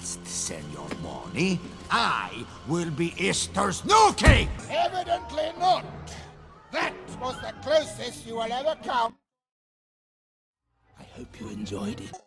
last, Senor Morny. I will be Easter's new king! Evidently not. That was the closest you will ever come. I hope you enjoyed it.